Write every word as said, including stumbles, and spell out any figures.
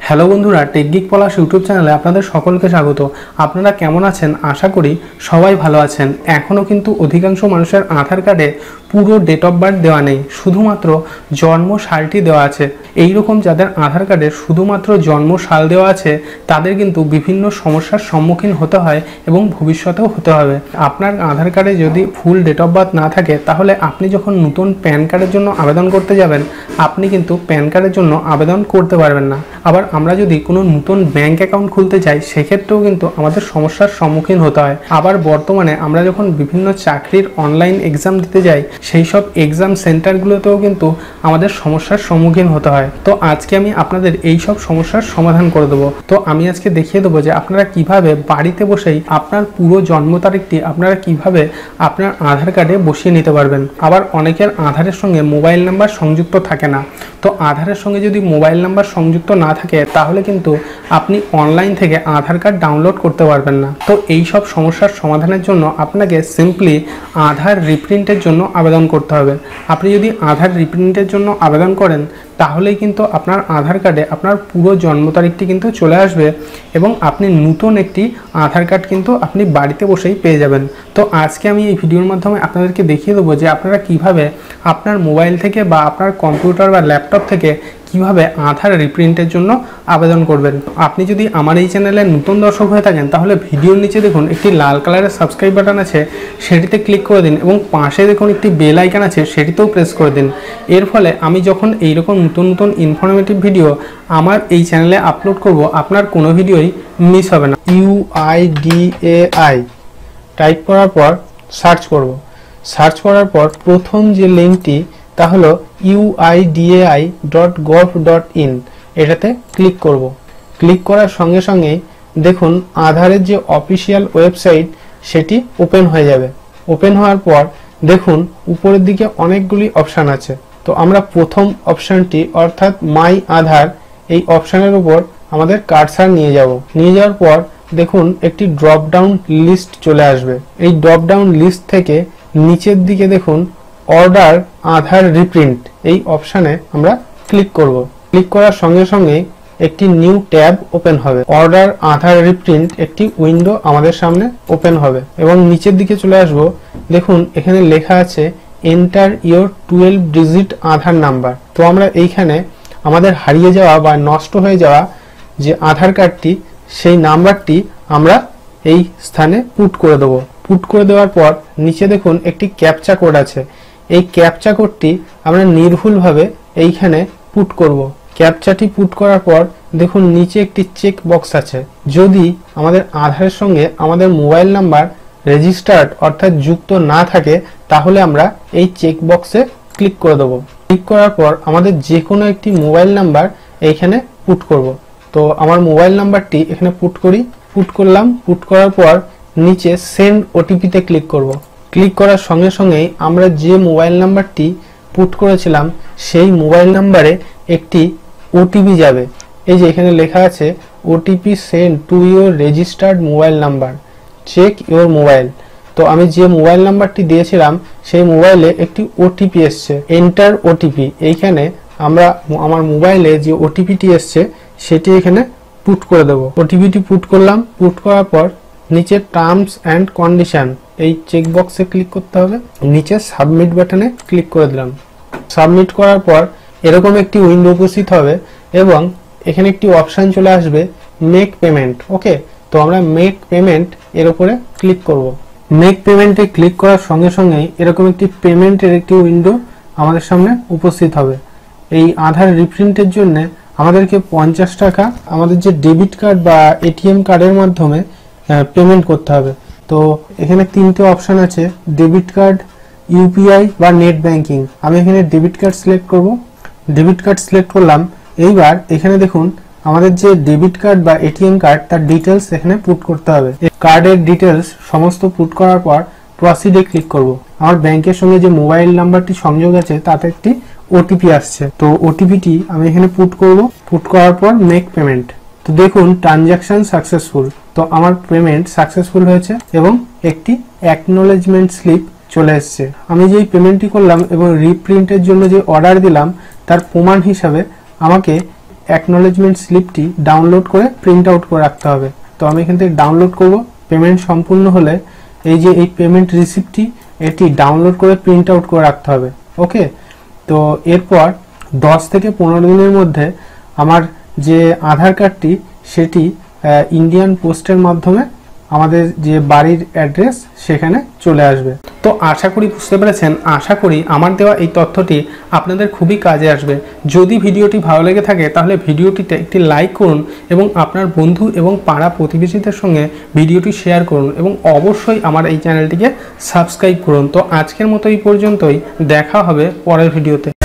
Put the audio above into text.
Hello বন্ধুরা, টেকগিক পলাশ YouTube চ্যানেলে আপনাদের সকলকে স্বাগত। আপনারা কেমন আছেন? আশা করি সবাই ভালো আছেন। এখনও কিন্তু অধিকাংশ মানুষের আধার কার্ডে পুরো ডেট অফ বার্থ দেওয়া নেই, শুধুমাত্র জন্ম সালটি দেওয়া আছে। এই রকম যাদের আধার কার্ডে শুধুমাত্র জন্ম সাল দেওয়া আছে তাদের কিন্তু বিভিন্ন সমস্যার সম্মুখীন হতে হয় এবং ভবিষ্যতেও হতে হবে। আপনার আধার কার্ডে যদি ফুল ডেট অফ বার্থ না থাকে তাহলে আপনি যখন নতুন প্যান কার্ডের জন্য আবেদন করতে যাবেন আপনি কিন্তু প্যান কার্ডের জন্য আবেদন করতে পারবেন না। আবার আমরা যদি কোনো নতুন ব্যাংক অ্যাকাউন্ট খুলতে চাই সেক্ষেত্রেও কিন্তু আমাদের সমস্যার সম্মুখীন হতে হয়। আবার বর্তমানে আমরা যখন বিভিন্ন চাকরির অনলাইন এক্সাম দিতে যাই সেই সব এক্সাম সেন্টারগুলোতেও কিন্তু আমাদের সমস্যার সম্মুখীন হতে হয়। তো আজকে আমি আপনাদের এই সব সমস্যার সমাধান করে দেবো। তো আমি আজকে দেখিয়ে দেবো যে আপনারা কিভাবে বাড়িতে বসেই আপনার পুরো জন্ম তারিখটি আপনারা কিভাবে আপনার আধার কার্ডে বসিয়ে নিতে পারবেন। আবার অনেকের আধারের সঙ্গে মোবাইল নাম্বার সংযুক্ত থাকে না, তো আধারের সঙ্গে যদি মোবাইল নাম্বার সংযুক্ত না থাকে তাহলে কিন্তু আপনি অনলাইন থেকে আধার কার্ড ডাউনলোড করতে পারবেন না। তো এই সব সমস্যার সমাধানের জন্য আপনাকে সিম্পলি আধার রিপ্রিন্টের জন্য আবেদন করতে হবে। আপনি যদি আধার রিপ্রিন্টের জন্য আবেদন করেন তাহলেই কিন্তু আপনার আধার কার্ডে আপনার পুরো জন্ম তারিখটি কিন্তু চলে আসবে এবং আপনি নতুন একটি আধার কার্ড কিন্তু আপনি বাড়িতে বসেই পেয়ে যাবেন। তো আজকে আমি এই ভিডিওর মাধ্যমে আপনাদেরকে দেখিয়ে দেবো যে আপনারা কিভাবে আপনার মোবাইল থেকে বা আপনার কম্পিউটার বা ল্যাপটপ থেকে কিভাবে আধার রিপ্রিন্টের জন্য আবেদন করবেন। আপনি যদি আমার এই চ্যানেলে নতুন দর্শক হয়ে থাকেন তাহলে ভিডিওর নিচে দেখুন একটি লাল কালারের সাবস্ক্রাইব বাটন আছে, সেটিতে ক্লিক করে দিন এবং পাশে দেখুন একটি বেল আইকন আছে, সেটিতেও প্রেস করে দিন। এর ফলে আমি যখন এইরকম নতুন নতুন ইনফরমেটিভ ভিডিও আমার এই চ্যানেলে আপলোড করব আপনার কোনো ভিডিওই মিস হবে না। U I D A I type করার পর সার্চ করব। সার্চ করার পর প্রথম যে লিঙ্কটি তা হলো U I D A I dot gov dot in, এটাতে ক্লিক করব। ক্লিক করার সঙ্গে সঙ্গেই দেখুন আধারের যে অফিসিয়াল ওয়েবসাইট সেটি ওপেন হয়ে যাবে। ওপেন হওয়ার পর দেখুন উপরের দিকে অনেকগুলি অপশান আছে। তো আমরা প্রথম অপশানটি অর্থাৎ মাই আধার এই অপশানের উপর আমাদের কার্সার নিয়ে যাব। নিয়ে যাওয়ার পর দেখুন একটি ড্রপ ডাউন লিস্ট চলে আসবে। এই ড্রপ ডাউন লিস্ট থেকে নিচের দিকে দেখুন অর্ডার আধার রিপ্রিন্ট এই অপশানে আমরা ক্লিক করব। ক্লিক করার সঙ্গে সঙ্গে একটি নিউ ট্যাব ওপেন হবে। অর্ডার আধার রিপ্রিন্ট একটি উইন্ডো আমাদের সামনে ওপেন হবে এবং নিচের দিকে চলে আসব। দেখুন এখানে লেখা আছে enter your twelve digit Aadhaar number. তো আমরা এইখানে আমাদের হারিয়ে যাওয়া বা নষ্ট হয়ে যাওয়া যে আধার কার্ডটি সেই নাম্বারটি আমরা এই স্থানে পুট করে দেবো। পুট করে দেওয়ার পর নিচে দেখুন একটি ক্যাপচা কোড আছে। এই ক্যাপচা কোডটি আমরা নির্ভুলভাবে এইখানে পুট করব। ক্যাপচাটি পুট করার পর দেখুন নিচে একটি চেক বক্স আছে। যদি আমাদের আধারের সঙ্গে আমাদের মোবাইল নাম্বার রেজিস্টার্ড অর্থাৎ যুক্ত না থাকে তাহলে আমরা এই চেক বক্সে ক্লিক করে দেবো। ক্লিক করার পর আমাদের যে কোনো একটি মোবাইল নাম্বার এইখানে পুট করব। তো আমার মোবাইল নাম্বারটি এখানে পুট করি। পুট করলাম। পুট করার পর নিচে সেন্ড ওটিপিতে ক্লিক করব। ক্লিক করার সঙ্গে সঙ্গেই আমরা যে মোবাইল নাম্বারটি পুট করেছিলাম সেই মোবাইল নাম্বারে একটি ওটিপি যাবে। এই যে এখানে লেখা আছে OTP send to your registered mobile number, check your mobile. তো আমি যে মোবাইল নাম্বারটি দিয়েছিলাম সেই মোবাইলে একটি ওটিপি এসছে, এন্টার ওটিপি। এইখানে আমরা আমার মোবাইলে যে ওটিপিটি এসছে সেটি এখানে পুট করে দেবো। ওটিপিটি পুট করলাম। পুট করার পর নিচে টার্মস অ্যান্ড কন্ডিশন এই চেক বক্সে ক্লিক করতে হবে। নিচে সাবমিট বাটনে ক্লিক করে দিলাম। সাবমিট করার পর এরকম একটি উইন্ডো উপস্থিত হবে এবং এখানে একটি অপশান চলে আসবে মেক পেমেন্ট। ওকে, তো আমরা মেক পেমেন্ট এর উপরে ক্লিক করব। মেক পেমেন্টে ক্লিক করার সঙ্গে সঙ্গেই এরকম একটি পেমেন্টের একটি উইন্ডো আমাদের সামনে উপস্থিত হবে। এই আধার রিপ্রিন্টের জন্য আমাদেরকে পঞ্চাশ টাকা আমাদের যে ডেবিট কার্ড বা এটিএম কার্ডের মাধ্যমে পেমেন্ট করতে হবে। তো এখানে তিনটে অপশান আছে, ডেবিট কার্ড, ইউপিআই বা নেট ব্যাংকিং। আমি এখানে ডেবিট কার্ড সিলেক্ট করব। ডেবিট কার্ড সিলেক্ট করলাম। এইবার এখানে দেখুন আমাদের যে ডেবিট কার্ড বা এটিএম কার্ড তার ডিটেলস এখানে পুট করতে হবে। এই কার্ডের ডিটেলস সমস্ত পুট করার পর প্রসিডে ক্লিক করব। আমার ব্যাংকের সঙ্গে যে মোবাইল নাম্বারটি সংযোগ আছে তাতে একটি ওটিপি আসছে। তো ওটিপিটি আমি এখানে পুট করব। পুট করার পর মেক পেমেন্ট। তো দেখুন ট্রানজাকশন সাকসেসফুল। তো আমার পেমেন্ট সাকসেসফুল হয়েছে এবং একটি অ্যাকনোলেজমেন্ট স্লিপ চলে এসেছে। আমি যেই পেমেন্টটি করলাম এবং রিপ্রিন্টের জন্য যে অর্ডার দিলাম তার প্রমাণ হিসাবে আমাকে অ্যাকনোলেজমেন্ট স্লিপটি ডাউনলোড করে প্রিন্ট আউট করে রাখতে হবে। তো আমি এখান থেকে ডাউনলোড করব। পেমেন্ট সম্পূর্ণ হলে এই যে এই পেমেন্ট রিসিপ্টটি এটি ডাউনলোড করে প্রিন্ট আউট করে রাখতে হবে। ওকে, তো এরপর দশ থেকে পনেরো দিনের মধ্যে আমার যে আধার কার্ডটি সেটি ইন্ডিয়ান পোস্টের মাধ্যমে আমাদের যে বাড়ির অ্যাড্রেস সেখানে চলে আসবে। তো আশা করি বুঝতে পেরেছেন। আশা করি আমার দেওয়া এই তথ্যটি আপনাদের খুবই কাজে আসবে। যদি ভিডিওটি ভালো লেগে থাকে তাহলে ভিডিওটিতে একটি লাইক করুন এবং আপনার বন্ধু এবং পাড়া প্রতিবেশীদের সঙ্গে ভিডিওটি শেয়ার করুন এবং অবশ্যই আমার এই চ্যানেলটিকে সাবস্ক্রাইব করুন। তো আজকের মতো এই পর্যন্তই, দেখা হবে পরের ভিডিওতে।